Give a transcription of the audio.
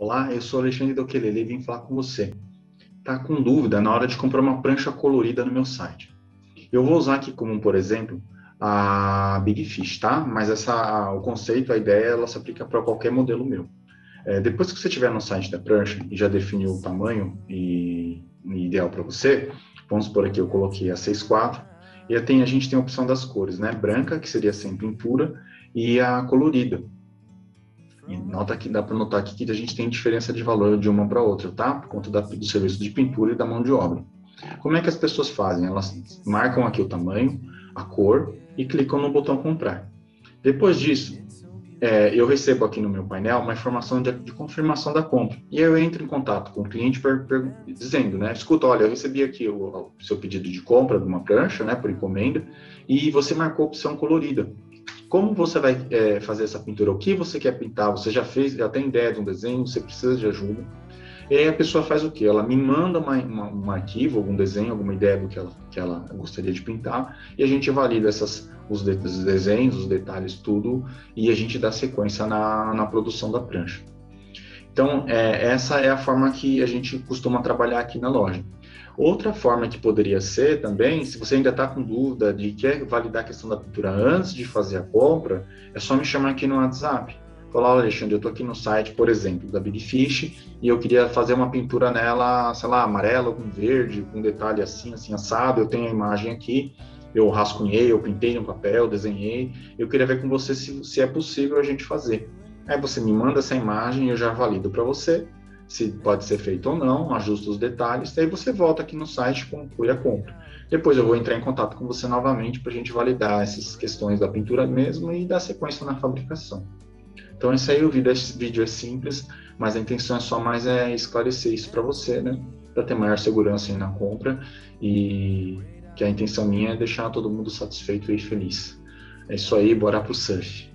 Olá, eu sou Alexandre Doquelele e vim falar com você. Tá com dúvida na hora de comprar uma prancha colorida no meu site? Eu vou usar aqui como, por exemplo, a Big Fish, tá? Mas o conceito, a ideia, ela se aplica para qualquer modelo meu. Depois que você estiver no site da prancha e já definiu o tamanho ideal para você, vamos por aqui, eu coloquei a 6,4, e a gente tem a opção das cores, né? Branca, que seria sem pintura, e a colorida. E nota que dá para notar aqui que a gente tem diferença de valor de uma para outra, tá? Por conta do serviço de pintura e da mão de obra. Como é que as pessoas fazem? Elas marcam aqui o tamanho, a cor e clicam no botão comprar. Depois disso, eu recebo aqui no meu painel uma informação de confirmação da compra. E aí eu entro em contato com o cliente dizendo, né? Escuta, olha, eu recebi aqui o seu pedido de compra de uma prancha, né, por encomenda, e você marcou a opção colorida. Como você vai fazer essa pintura? O que você quer pintar? Você já fez, já tem ideia de um desenho? Você precisa de ajuda? E aí a pessoa faz o quê? Ela me manda um arquivo, algum desenho, alguma ideia do que ela gostaria de pintar, e a gente valida os desenhos, os detalhes, tudo, e a gente dá sequência na produção da prancha. Então, essa é a forma que a gente costuma trabalhar aqui na loja. Outra forma que poderia ser também, se você ainda está com dúvida de quer validar a questão da pintura antes de fazer a compra, é só me chamar aqui no WhatsApp. Falar, olha, Alexandre, eu estou aqui no site, por exemplo, da Big Fish, e eu queria fazer uma pintura nela, sei lá, amarela com verde, com detalhe assim, assim, assado, eu tenho a imagem aqui, eu rascunhei, eu pintei no papel, desenhei, eu queria ver com você se é possível a gente fazer. Aí você me manda essa imagem, eu já valido para você, se pode ser feito ou não, ajusta os detalhes, daí você volta aqui no site e conclui a compra. Depois eu vou entrar em contato com você novamente para a gente validar essas questões da pintura mesmo e dar sequência na fabricação. Então, isso aí, esse vídeo é simples, mas a intenção é só mais esclarecer isso para você, né? Para ter maior segurança aí na compra e que a intenção minha é deixar todo mundo satisfeito e feliz. É isso aí, bora pro surf.